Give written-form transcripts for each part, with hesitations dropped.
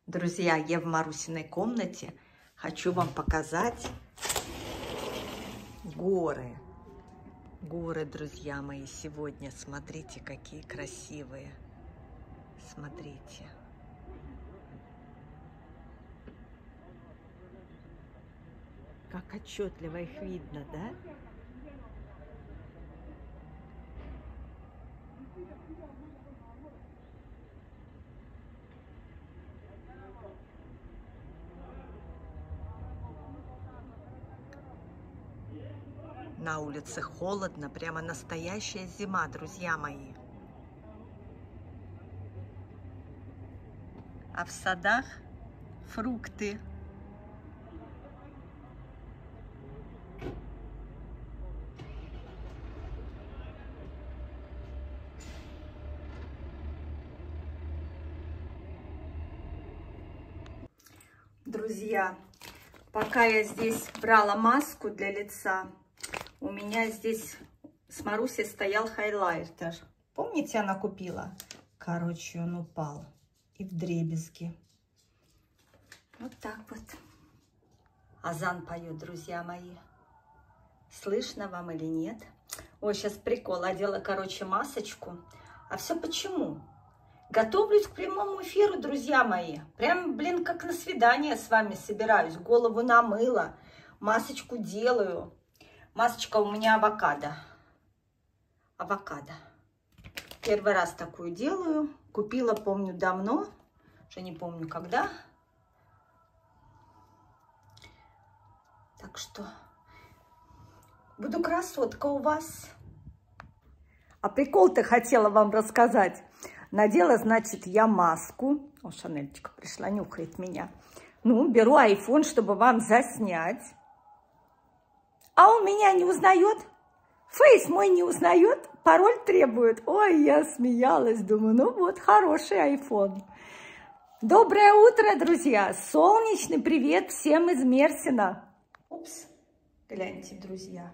Друзья, я в Марусиной комнате. Хочу вам показать горы. Горы, друзья мои, сегодня. Смотрите, какие красивые. Смотрите. Как отчетливо их видно, да? На улице холодно, прямо настоящая зима, друзья мои. А в садах фрукты. Друзья, пока я здесь брала маску для лица, у меня здесь с Марусей стоял хайлайтер. Помните, она купила? Короче, он упал и вдребезги. Вот так вот. Азан поет, друзья мои. Слышно вам или нет? Ой, сейчас прикол. Одела, короче, масочку. А все почему? Готовлюсь к прямому эфиру, друзья мои. Прям, блин, как на свидание с вами собираюсь. Голову намыла, масочку делаю. Масочка у меня авокадо. Авокадо. Первый раз такую делаю. Купила, помню, давно. Уже не помню, когда. Так что буду красотка у вас. А прикол-то хотела вам рассказать. Надела, значит, я маску. О, Шанельчика пришла, нюхает меня. Ну, беру айфон, чтобы вам заснять. А он меня не узнает. Фейс мой не узнает. Пароль требует. Ой, я смеялась. Думаю, ну вот, хороший айфон. Доброе утро, друзья. Солнечный привет всем из Мерсина. Упс, гляньте, друзья.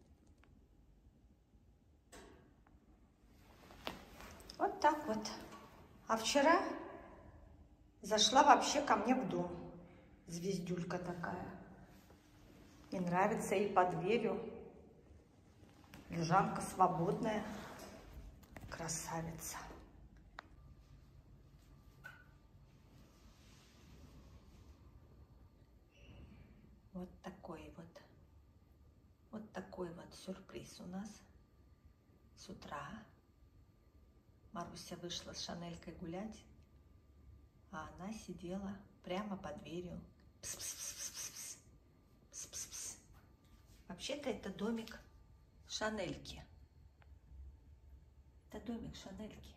Вот так вот. А вчера зашла вообще ко мне в дом. Звездюлька такая. И нравится ей под дверью. Лежанка свободная. Красавица. Вот такой вот. Вот такой вот сюрприз у нас с утра. Маруся вышла с Шанелькой гулять, а она сидела прямо под дверью. Пс-пс-пс-пс-пс. Пс-пс-пс. Вообще-то это домик Шанельки. Это домик Шанельки.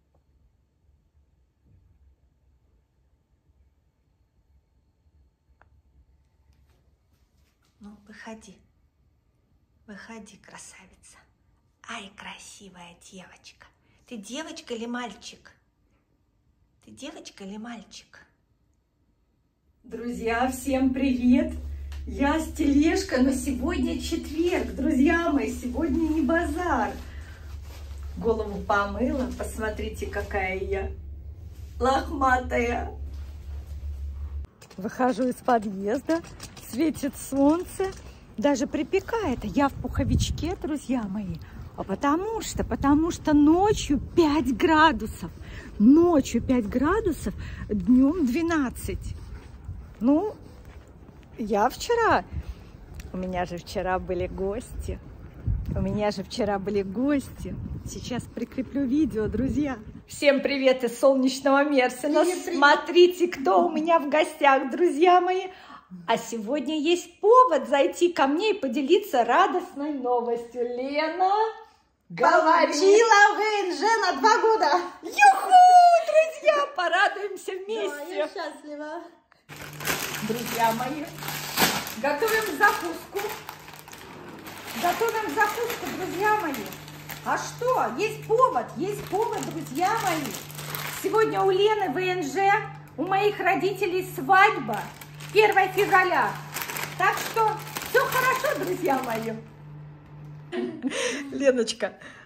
Ну, выходи. Выходи, красавица. Ай, красивая девочка. Ты девочка или мальчик? Ты девочка или мальчик? Друзья, всем привет! Я с тележкой, но сегодня четверг, друзья мои, сегодня не базар. Голову помыла, посмотрите, какая я лохматая. Выхожу из подъезда, светит солнце, даже припекает. Я в пуховичке, друзья мои. А потому что ночью 5 градусов. Ночью 5 градусов, днем 12. Ну, я вчера... У меня же вчера были гости. Сейчас прикреплю видео, друзья. Всем привет из солнечного Мерсина. Смотрите, кто у меня в гостях, друзья мои. А сегодня есть повод зайти ко мне и поделиться радостной новостью. Лена... Получила ВНЖ на 2 года. Юху, друзья, порадуемся вместе. Да, я счастлива. Друзья мои, готовим закуску. Друзья мои. А что? Есть повод, друзья мои. Сегодня у Лены ВНЖ, у моих родителей свадьба. 1 февраля. Так что все хорошо, друзья мои. Леночка,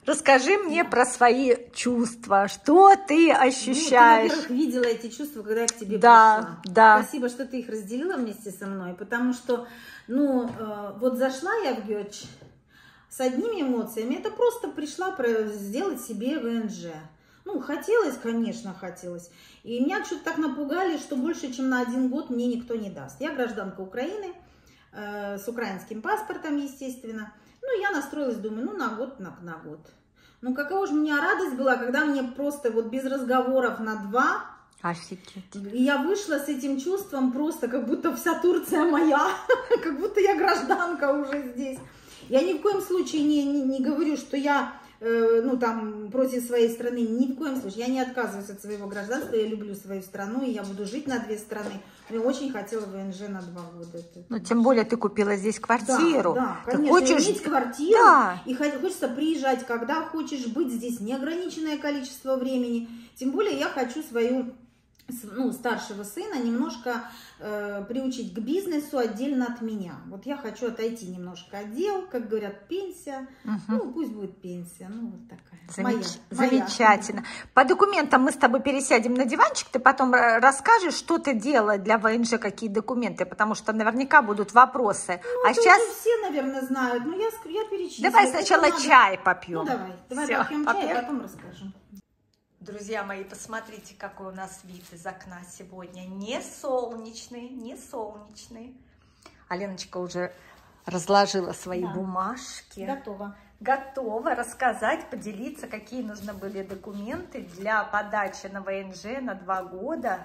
Расскажи мне про свои чувства. Что ты ощущаешь? Ну, ты, во-первых, видела эти чувства, когда я к тебе пришла. Да. Спасибо, что ты их разделила вместе со мной, потому что, ну, вот зашла я в Гёч с одними эмоциями, это просто пришла сделать себе ВНЖ. Ну, хотелось, конечно, хотелось. И меня что-то так напугали, что больше, чем на 1 год мне никто не даст. Я гражданка Украины, с украинским паспортом, естественно. Ну, я настроилась, думаю, ну, на год, на год. Ну, какая же у меня радость была, когда мне просто вот без разговоров на 2... Офигеть. И я вышла с этим чувством просто, как будто вся Турция моя, как будто я гражданка уже здесь. Я ни в коем случае не говорю, что я, ну, там, против своей страны, ни в коем случае. Я не отказываюсь от своего гражданства, я люблю свою страну, и я буду жить на 2 страны. Я очень хотела ВНЖ на 2 года. Ну, тем более ты купила здесь квартиру. Да, ты конечно, хочешь иметь квартиру, да. И хочется приезжать, когда хочешь, быть здесь неограниченное количество времени. Тем более я хочу свою, ну, старшего сына немножко приучить к бизнесу отдельно от меня. Вот я хочу отойти немножко от дел, как говорят, пенсия. Ну, пусть будет пенсия, ну, вот такая. Замечательно. По документам мы с тобой пересядем на диванчик, ты потом расскажешь, что ты делала для ВНЖ, какие документы, потому что наверняка будут вопросы. Ну, а сейчас все, наверное, знают, но я перечислю. Давай сначала чай попьем. Ну, давай попьем чай, а потом расскажем. Друзья мои, посмотрите, какой у нас вид из окна сегодня. Не солнечный, не солнечный. Аленочка уже разложила свои бумажки. Готова рассказать, поделиться, какие нужны были документы для подачи на ВНЖ на 2 года.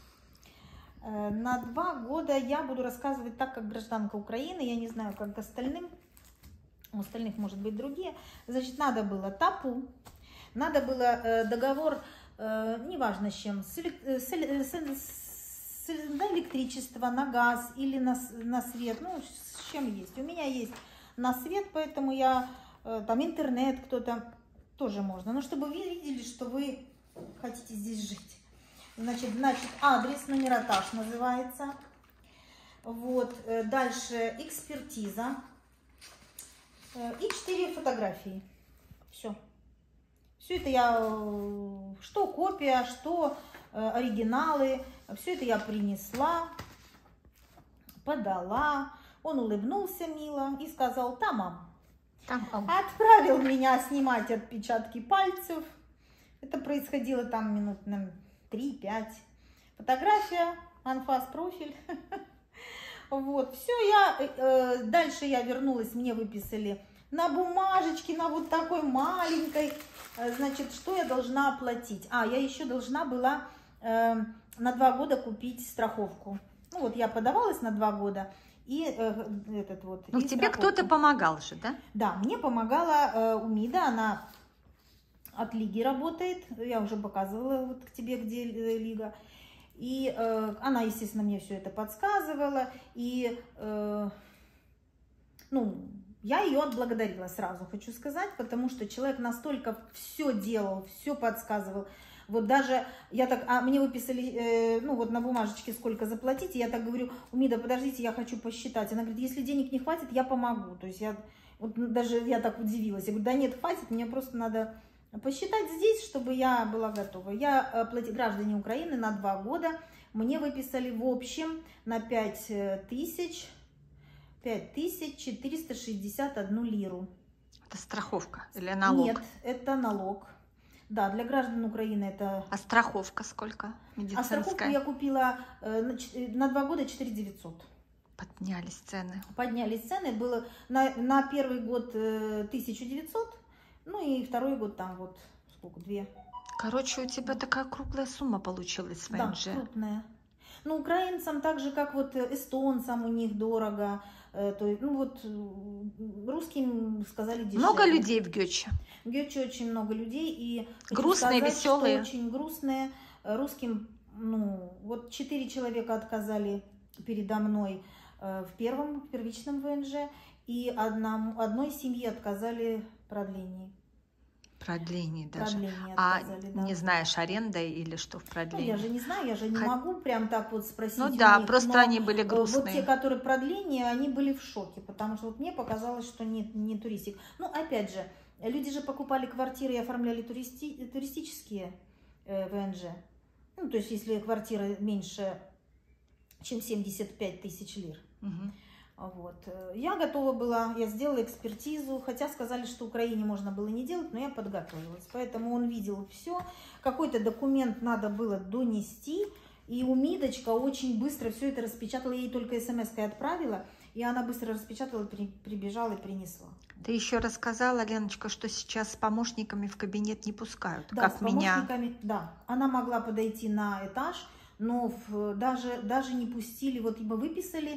На 2 года я буду рассказывать так, как гражданка Украины. Я не знаю, как остальным. У остальных, может быть, другие. Значит, надо было ТАПУ. Надо было договор, неважно с чем, на электричество, на газ или на свет, ну, с чем есть. У меня есть на свет, поэтому я, там, интернет кто-то, тоже можно. Но чтобы вы видели, что вы хотите здесь жить. Значит, адрес, номератаж называется. Вот, дальше экспертиза и 4 фотографии. Все. Все это я, что копия, что оригиналы, все это я принесла, подала. Он улыбнулся мило и сказал: «Тамам». Отправил меня снимать отпечатки пальцев. Это происходило там минут на 3-5. Фотография, анфас, профиль. Вот, все, дальше я вернулась, мне выписали на бумажечке, на вот такой маленькой. Значит, что я должна оплатить? Я еще должна была на 2 года купить страховку. Ну вот я подавалась на 2 года. И Ну, тебе кто-то помогал же, да? Да, мне помогала Умида, она от Лиги работает. Я уже показывала вот к тебе, где Лига. И она, естественно, мне все это подсказывала. И, ну, я ее отблагодарила сразу, хочу сказать, потому что человек настолько все делал, все подсказывал. Вот даже я так, мне выписали, ну вот на бумажечке сколько заплатить, и я так говорю: Умида, подождите, я хочу посчитать. Она говорит: если денег не хватит, я помогу. То есть я, вот даже я так удивилась. Я говорю: да нет, хватит, мне просто надо посчитать здесь, чтобы я была готова. Я оплатила, граждане Украины, на 2 года. Мне выписали в общем на 5461 лиру. Это страховка или налог? Нет, это налог. Да, для граждан Украины это... А страховка сколько? Медицинская? А страховку я купила на 2 года 4900. Поднялись цены. Поднялись цены. Было на 1-й год 1900, ну и 2-й год там вот сколько, 2. Короче, у тебя такая круглая сумма получилась в ВНЖ. Да, крупная. Ну, украинцам так же, как вот эстонцам, у них дорого. То есть, ну вот русским сказали дешевле. Много людей в Гёче? В Гёче очень много людей. И грустные, сказать, веселые? Очень грустные. Русским, ну, вот 4 человека отказали передо мной в первичном ВНЖ. И одной семье отказали в продлении. Продление даже. Продление отказали, да. Не знаешь, аренда или что в продлении? Ну, я же не знаю, я же не могу прям так вот спросить. Ну да, них, просто они были грустные. Вот те, которые продление, они были в шоке, потому что вот мне показалось, что не туристик. Ну, опять же, Люди же покупали квартиры и оформляли туристические ВНЖ. Ну, то есть, если квартира меньше, чем 75 тысяч лир. Вот. Я готова была, я сделала экспертизу, хотя сказали, что в Украине можно было не делать, но я подготовилась. Поэтому он видел все. Какой-то документ надо было донести, и Умидочка очень быстро все это распечатала. Я ей только смс-кой отправила, и она быстро распечатала, прибежала и принесла. Ты еще рассказала, Леночка, что сейчас с помощниками в кабинет не пускают, да, как с меня. Да, она могла подойти на этаж, но даже не пустили, вот мы выписали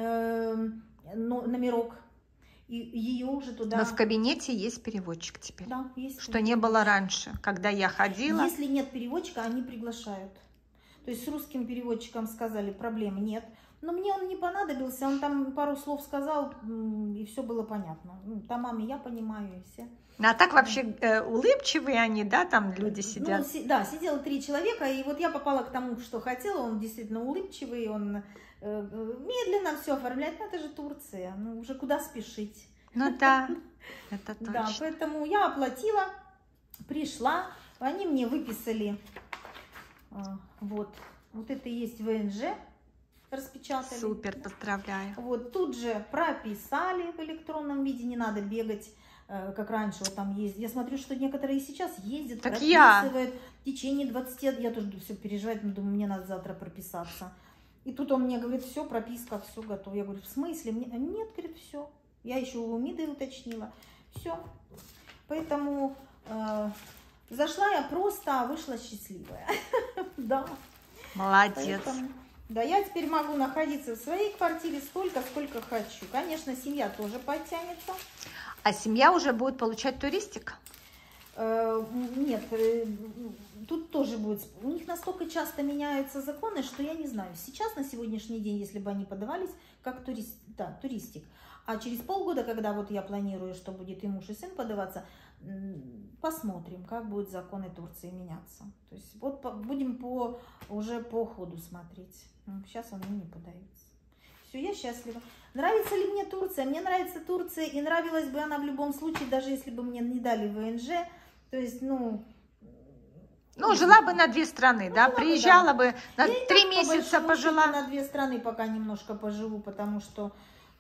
номерок, и ее уже туда... Но в кабинете есть переводчик теперь. Да, есть. Что не было раньше, когда я ходила. Если нет переводчика, они приглашают. То есть с русским переводчиком сказали, проблем нет. Но мне он не понадобился, он там пару слов сказал, и все было понятно. Томами я понимаю, и все. А так вообще улыбчивые они, да, там люди сидят? Ну, да, сидело 3 человека, и вот я попала к тому, что хотела. Он действительно улыбчивый, он медленно все оформляет. Ну, это же Турция, ну уже куда спешить. Ну да, это точно. Да, поэтому я оплатила, пришла, они мне выписали, вот это и есть ВНЖ, распечатали. Супер, поздравляю. Вот тут же прописали в электронном виде, не надо бегать, как раньше, вот там ездить. Я смотрю, что некоторые сейчас ездят, так прописывают в течение 20 лет. Я тоже все переживаю, но думаю, мне надо завтра прописаться. И тут он мне говорит, все, прописка, все готово. Я говорю, в смысле? Нет, говорит, все. Я еще у Миды уточнила. Все. Поэтому зашла я просто, а вышла счастливая. Да. Молодец. Да, я теперь могу находиться в своей квартире столько, сколько хочу. Конечно, семья тоже подтянется. А семья уже будет получать туристик? Нет, тут тоже будет. У них настолько часто меняются законы, что я не знаю. Сейчас, на сегодняшний день, если бы они подавались как туристик. А через полгода, когда вот я планирую, что будет и муж, и сын подаваться, посмотрим, как будут законы Турции меняться. То есть вот будем уже по ходу смотреть. Сейчас они не подаются. Все, я счастлива. Нравится ли мне Турция? Мне нравится Турция, и нравилась бы она в любом случае, даже если бы мне не дали ВНЖ. То есть, ну, жила бы на 2 страны, да? Приезжала бы, на 3 месяца пожила. На 2 страны пока немножко поживу, потому что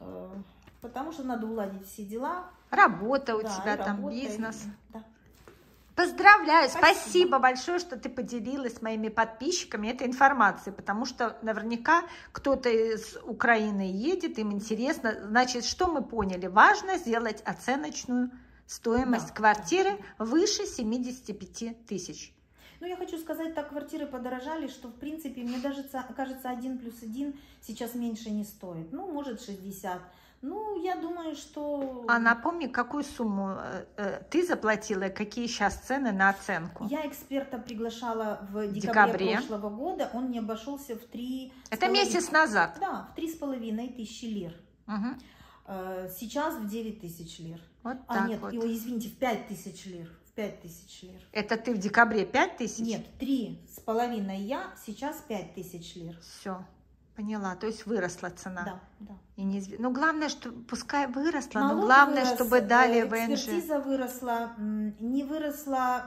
надо уладить все дела. Работа у тебя там, бизнес. Да. Поздравляю, спасибо большое, что ты поделилась с моими подписчиками этой информацией, потому что наверняка кто-то из Украины едет, им интересно. Значит, что мы поняли? Важно сделать оценочную стоимость квартиры выше 75 тысяч. Ну, я хочу сказать, так квартиры подорожали, что, в принципе, мне даже кажется, 1+1 сейчас меньше не стоит. Ну, может, 60. Ну, я думаю, что... А напомни, какую сумму ты заплатила, какие сейчас цены на оценку? Я эксперта приглашала в декабре прошлого года, он мне обошелся в 3... Это месяц назад? Да, в 3500 лир. Угу. Сейчас в 9000 лир. Вот так нет, вот. Извините, в 5000 лир. 5000 лир. Это ты в декабре 5000? Нет, 3,5 я, сейчас 5000 лир. Все, поняла. То есть выросла цена. Да, да. И ну, главное, что пускай выросла, налог но главное, вырос, чтобы дали ВНЖ. Экспертиза выросла, не выросла.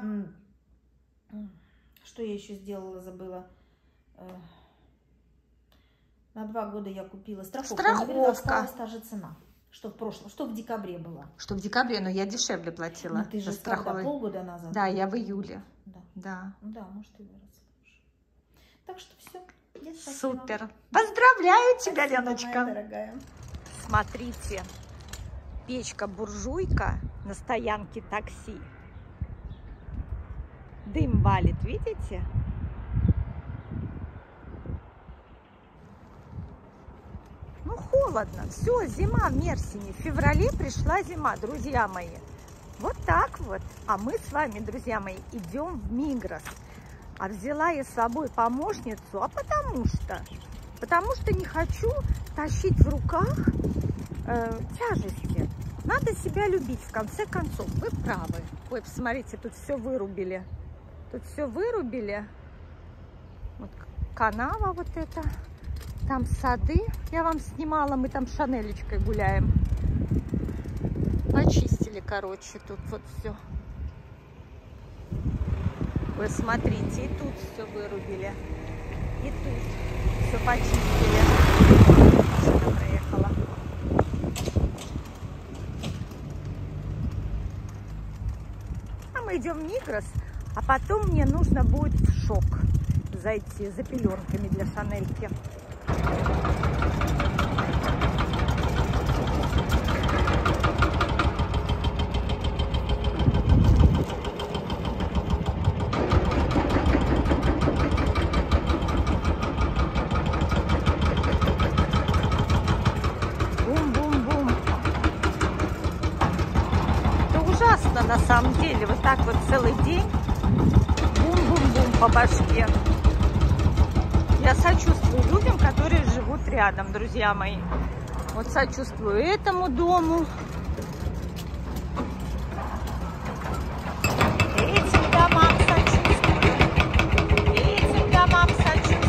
Что я еще сделала, забыла. На 2 года я купила страховку. Страховка. Осталась та же цена. Что в прошлом, что в декабре было. Что в декабре, но я дешевле платила. Ну, ты же страховала полгода назад. Да, я в июле. Да, может и выросла. Так что все. Супер. Поздравляю тебя, спасибо, Леночка. моя дорогая. Смотрите, печка-буржуйка на стоянке такси. Дым валит, видите? Ну, холодно. Все, зима в Мерсине. В феврале пришла зима, друзья мои. Вот так вот. А мы с вами, друзья мои, идем в Мигрос. А взяла я с собой помощницу, потому что не хочу тащить в руках тяжести. Надо себя любить, в конце концов. Вы правы. Ой, посмотрите, тут все вырубили. Тут все вырубили. Вот канава вот эта. Там сады. Я вам снимала, мы там с Шанелечкой гуляем. Почистили. почистили, короче, тут вот все. Вы смотрите, и тут все вырубили, и тут все почистили. Машина проехала. А мы идем в Мигрос, а потом мне нужно будет в Шок зайти за пеленками для Шанельки. На самом деле, вот так вот целый день бум-бум-бум по башке. Я сочувствую людям, которые живут рядом, друзья мои. Вот сочувствую этому дому, этим домам сочувствую, этим домам сочувствую.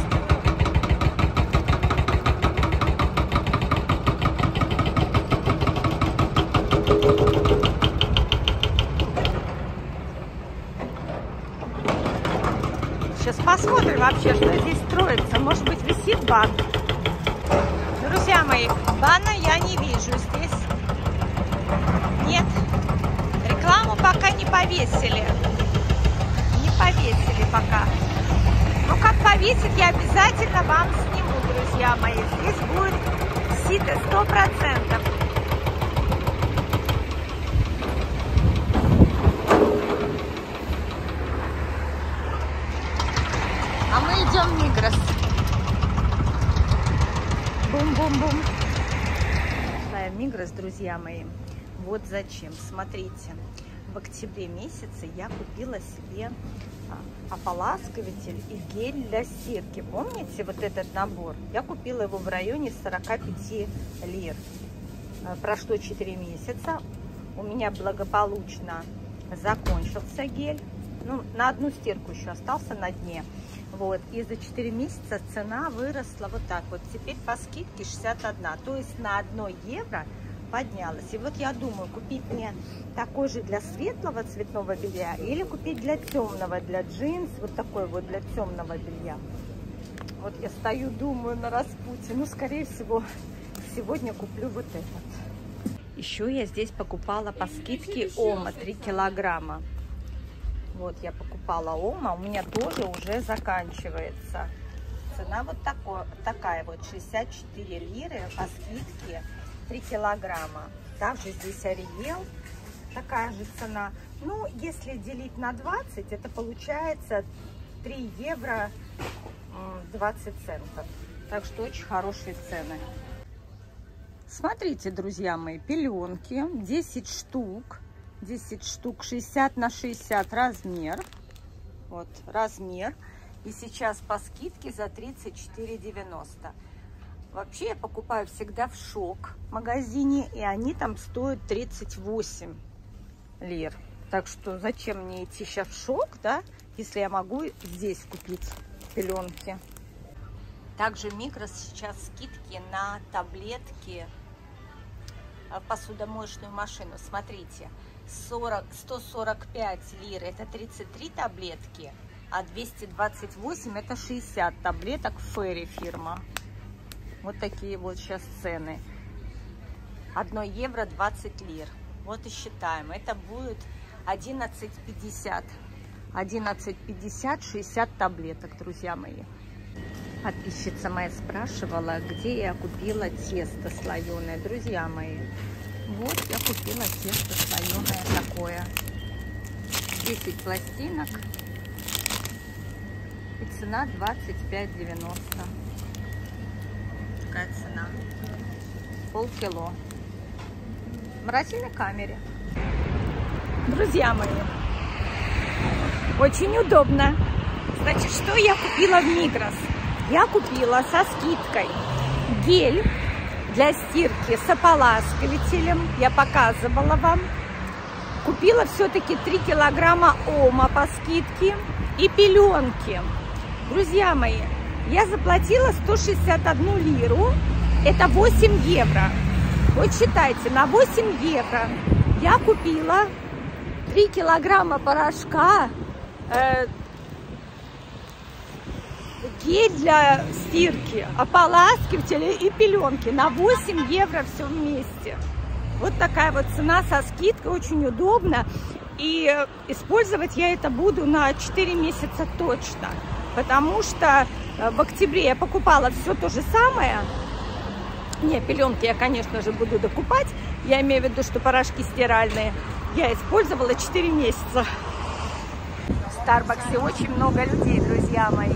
Сейчас посмотрим вообще, что здесь строится. Может быть, висит бан. Друзья мои, бана я не вижу здесь. Нет. Рекламу пока не повесили. Не повесили пока. Но как повесит, я обязательно вам сниму, друзья мои. Здесь будет сито 100%. А мы идем в Мигрос. Бум-бум-бум. Шла я в Мигрос, друзья мои. Вот зачем. Смотрите, в октябре месяце я купила себе ополаскиватель и гель для стирки. Помните вот этот набор? Я купила его в районе 45 лир. Прошло 4 месяца. У меня благополучно закончился гель. Ну, на одну стирку еще остался на дне. Вот, и за 4 месяца цена выросла вот так вот. Теперь по скидке 61. То есть на 1 евро поднялась. И вот я думаю, купить мне такой же для светлого цветного белья или купить для темного, для джинс, вот такой вот для темного белья. Вот я стою, думаю на распутье. Ну, скорее всего, сегодня куплю вот этот. Еще я здесь покупала по скидке Омо 3 килограмма. Вот я покупала Омо, у меня тоже уже заканчивается. Цена вот такая вот, 64 лиры по скидке 3 килограмма. Также здесь Ариел, такая же цена. Ну, если делить на 20, это получается 3 евро 20 центов. Так что очень хорошие цены. Смотрите, друзья мои, пеленки, 10 штук. 10 штук, 60 на 60 размер. Вот размер. И сейчас по скидке за 34,90. Вообще я покупаю всегда в Шок магазине, и они там стоят 38 лир. Так что зачем мне идти сейчас в Шок, да, если я могу здесь купить пеленки. Также Мигрос сейчас скидки на таблетки в посудомоечную машину. Смотрите, 145 лир это 33 таблетки, а 228 это 60 таблеток Ферри фирма. Вот такие вот сейчас цены. 1 евро 20 лир. Вот и считаем. Это будет 11,50. 11,50 60 таблеток, друзья мои. Подписчица моя спрашивала, где я купила тесто слоеное. Друзья мои, вот я купила тесто слоеное такое. 10 пластинок. И цена 25,90. Такая цена. Полкило. В морозильной камере. Друзья мои, очень удобно. Значит, что я купила в Мигрос? Я купила со скидкой гель для стирки с ополаскивателем. Я показывала вам. Купила все-таки 3 килограмма Омо по скидке и пеленки. Друзья мои, я заплатила 161 лиру. Это 8 евро. Вот считайте, на 8 евро Я купила 3 килограмма порошка, гель для стирки, ополаскиватели и пеленки на 8 евро все вместе. Вот такая вот цена со скидкой, очень удобно. И использовать я это буду на 4 месяца точно. Потому что в октябре я покупала все то же самое. Не, пеленки я, конечно же, буду докупать. Я имею в виду, что порошки стиральные я использовала 4 месяца. В Старбаксе очень много людей, друзья мои.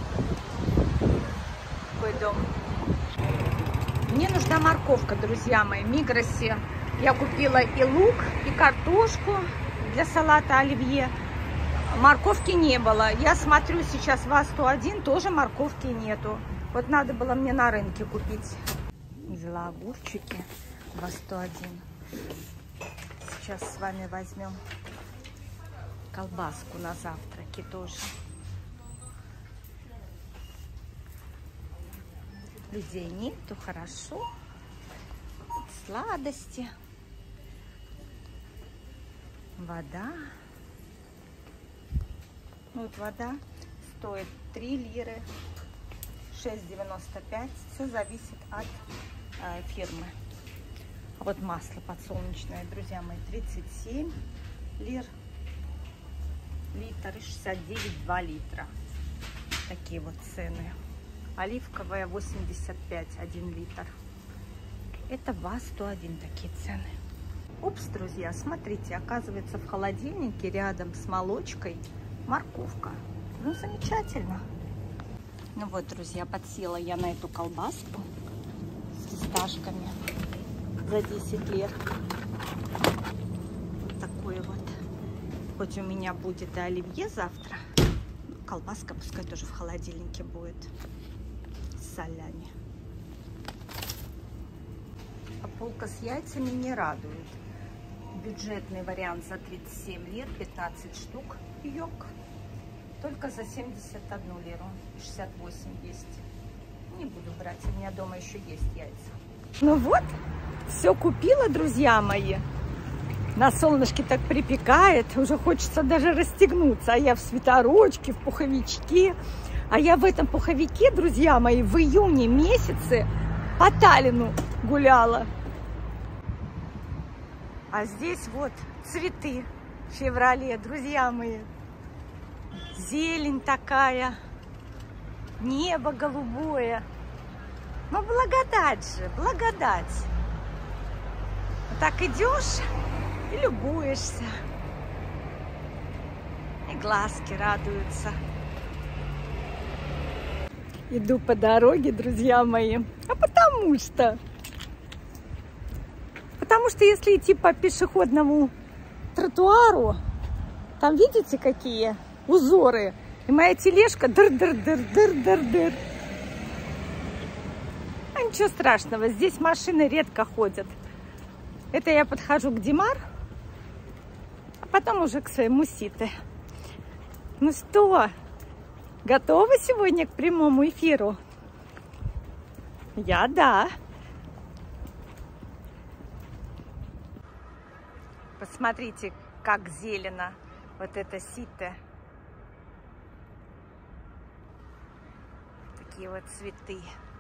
Такой дом. Мне нужна морковка, друзья мои, в Мигросе. Я купила и лук, и картошку для салата оливье. Морковки не было. Я смотрю сейчас в А101, тоже морковки нету. Вот надо было мне на рынке купить. Взяла огурчики в А101. Сейчас с вами возьмем колбаску на завтраке тоже. Людей нету, хорошо. Сладости. Вода. Вот вода стоит 3 лиры, 6,95. Все зависит от фирмы. А вот масло подсолнечное, друзья мои, 37 лир литр и 69 2 литра. Такие вот цены. Оливковая 85 1 литр. Это в А101 такие цены. Упс, друзья, смотрите, оказывается, в холодильнике рядом с молочкой морковка. Ну, замечательно. Ну вот, друзья, подсела я на эту колбаску с фисташками за 10 лет. Вот такой вот. Хоть у меня будет и оливье завтра, колбаска пускай тоже в холодильнике будет с солями. А полка с яйцами не радует. Бюджетный вариант за 37 лир, 15 штук. Йог. Только за 71 лиру. 68 есть. Не буду брать, у меня дома еще есть яйца. Ну вот, все купила, друзья мои. На солнышке так припекает, уже хочется даже расстегнуться. А я в свитерочке, в пуховичке. А я в этом пуховике, друзья мои, в июне месяце по Таллину гуляла. А здесь вот цветы в феврале, друзья мои. Зелень такая, небо голубое. Ну, благодать же, благодать. Вот так идешь и любуешься. И глазки радуются. Иду по дороге, друзья мои. Потому что если идти по пешеходному тротуару, там видите, какие узоры? И моя тележка дыр-дыр-дыр-дыр-дыр-дыр. А ничего страшного, здесь машины редко ходят. Это я подхожу к Димар, а потом уже к своему Сите. Ну что, готовы сегодня к прямому эфиру? Я да. Посмотрите, как зелено вот это Сите. Такие вот цветы.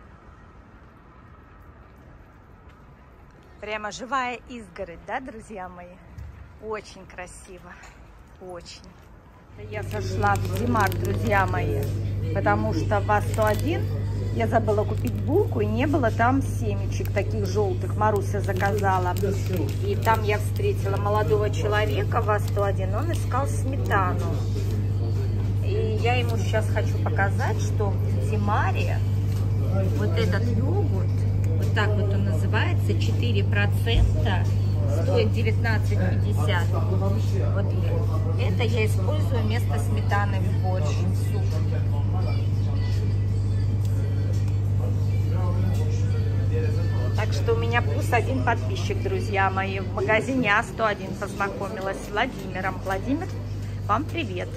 Прямо живая изгородь, да, друзья мои? Очень красиво. Очень. Я зашла в Димар, друзья мои, потому что в А101 я забыла купить булку, и не было там семечек таких желтых. Маруся заказала. И там я встретила молодого человека в А101, он искал сметану. И я ему сейчас хочу показать, что в Димаре вот этот йогурт, вот так вот он называется, 4%, стоит 19,50. Вот это я использую вместо сметаны в борщ, в суп. Так что у меня плюс 1 подписчик, друзья мои. В магазине А101 познакомилась с Владимиром. Владимир, вам привет.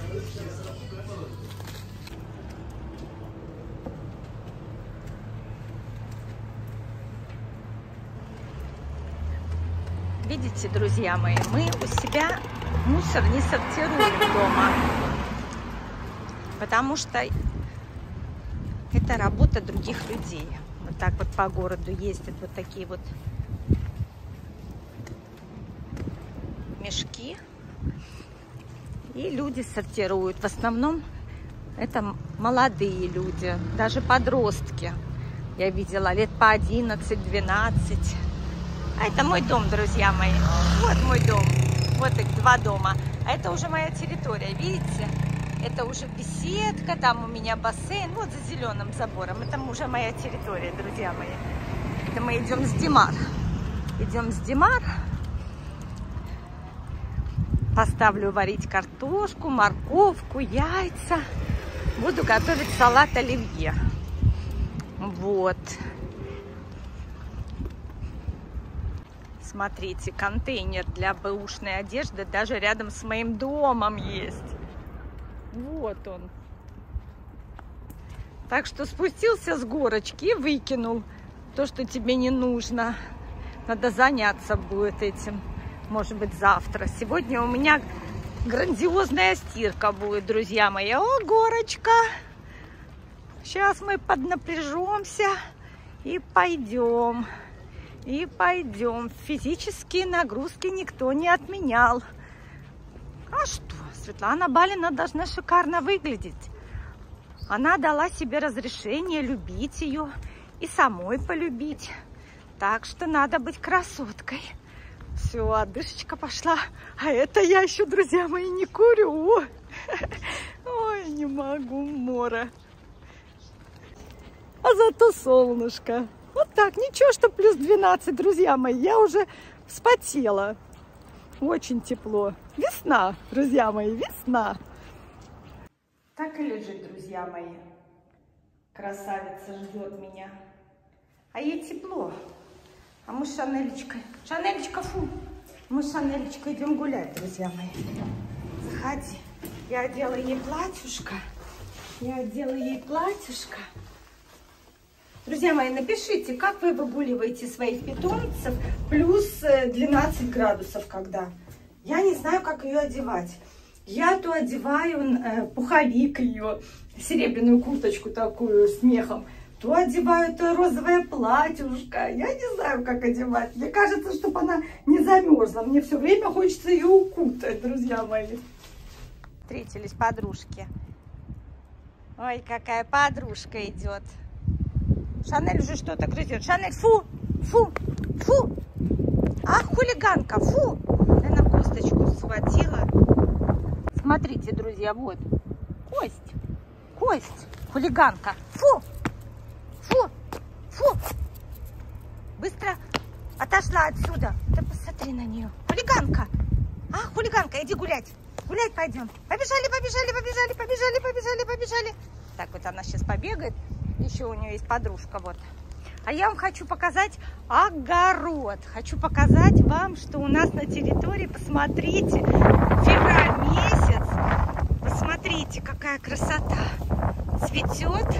Видите, друзья мои, мы у себя мусор не сортируем дома, потому что это работа других людей. Вот так вот по городу ездят вот такие вот мешки, и люди сортируют. В основном это молодые люди, даже подростки. Я видела лет по 11-12. А это мой дом, друзья мои. Вот мой дом. Вот их 2 дома. А это уже моя территория, видите? Это уже беседка, там у меня бассейн. Вот за зеленым забором. Это уже моя территория, друзья мои. Это мы идем с Димар. Идем с Димар. Поставлю варить картошку, морковку, яйца. Буду готовить салат оливье. Вот. Смотрите, контейнер для бэушной одежды даже рядом с моим домом есть. Вот он. Так что спустился с горочки и выкинул то, что тебе не нужно. Надо заняться будет этим. Может быть, завтра. Сегодня у меня грандиозная стирка будет, друзья мои. О, горочка! Сейчас мы поднапряжемся и пойдем. И пойдем. Физические нагрузки никто не отменял. А что? Светлана Балина должна шикарно выглядеть. Она дала себе разрешение любить ее и самой полюбить. Так что надо быть красоткой. Все, отдышечка пошла. А это я еще, друзья мои, не курю. Ой, не могу, море. А зато солнышко. Вот так, ничего, что плюс 12, друзья мои. Я уже вспотела. Очень тепло. Весна, друзья мои, весна. Так и лежит, друзья мои. Красавица ждет меня. А ей тепло. А мы с Шанелечкой. Шанелечка, фу. Мы с Шанелечкой идем гулять, друзья мои. Заходи. Я одела ей платьюшко. Друзья мои, напишите, как вы выгуливаете своих питомцев плюс 12 градусов, когда. Я не знаю, как ее одевать. Я то одеваю пуховик ее, серебряную курточку такую с мехом, то одеваю это розовое платьюшко. Я не знаю, как одевать. Мне кажется, чтобы она не замерзла. Мне все время хочется ее укутать, друзья мои. Встретились подружки. Ой, какая подружка идет. Шанель уже что-то грызет. Шанель, фу, фу, фу. Ах, хулиганка, фу. Она косточку схватила. Смотрите, друзья, вот. Кость, хулиганка. Фу, фу, фу. Быстро отошла отсюда. Да посмотри на нее. Хулиганка. Ах, хулиганка, иди гулять. Гулять пойдем. Побежали. Так вот она сейчас побегает. Еще у нее есть подружка, вот. А я вам хочу показать огород. Хочу показать вам, что у нас на территории, посмотрите, февраль месяц. Посмотрите, какая красота. Цветет.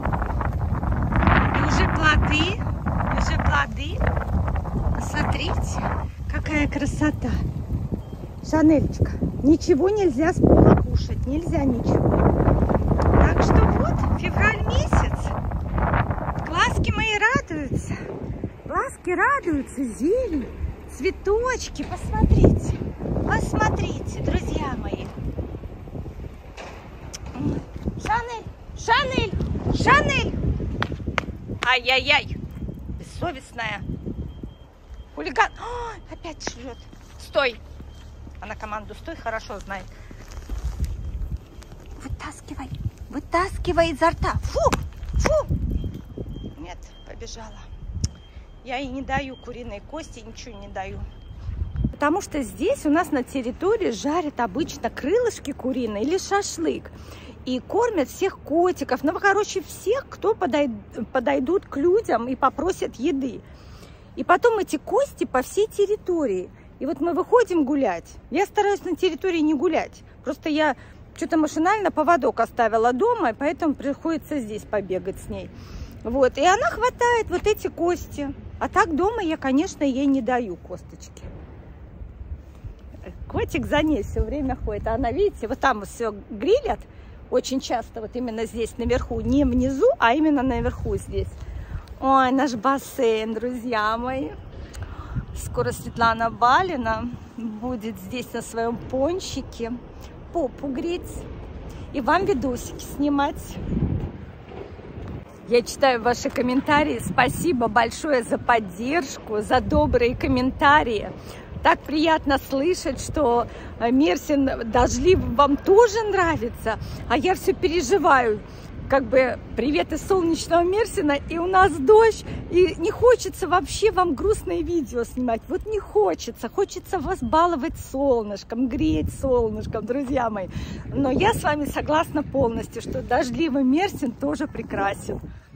И уже плоды. Посмотрите, какая красота. Шанелечка, ничего нельзя с пола кушать. Нельзя ничего. Так что вот, февраль месяц. Глазки мои радуются. Глазки радуются. Зелень, цветочки. Посмотрите. Посмотрите, друзья мои. Шанель. Ай-яй-яй. Бессовестная. Хулиган. О, опять шлет. Стой. Она команду «стой» хорошо знает. Вытаскивай изо рта. Фу. Нет, побежала. Я ей не даю куриной кости, ничего не даю. Потому что здесь у нас на территории жарят обычно крылышки куриные или шашлык. И кормят всех котиков. Ну, короче, всех, кто подойдут к людям и попросят еды. И потом эти кости по всей территории. И вот мы выходим гулять. Я стараюсь на территории не гулять. Просто я что-то машинально поводок оставила дома, и поэтому приходится здесь побегать с ней. Вот. И она хватает вот эти кости. А так дома я, конечно, ей не даю косточки. Котик за ней все время ходит. А она, видите, вот там все грилят. Очень часто вот именно здесь наверху. Не внизу, а именно наверху здесь. Ой, наш бассейн, друзья мои. Скоро Светлана Балина будет здесь на своем пончике попу греть и вам видосики снимать. Я читаю ваши комментарии. Спасибо большое за поддержку, за добрые комментарии. Так приятно слышать, что Мерсин дождливый вам тоже нравится, а я все переживаю. Как бы привет из солнечного Мерсина, и у нас дождь, и не хочется вообще вам грустные видео снимать. Вот не хочется. Хочется вас баловать солнышком, греть солнышком, друзья мои. Но я с вами согласна полностью, что дождливый Мерсин тоже прекрасен.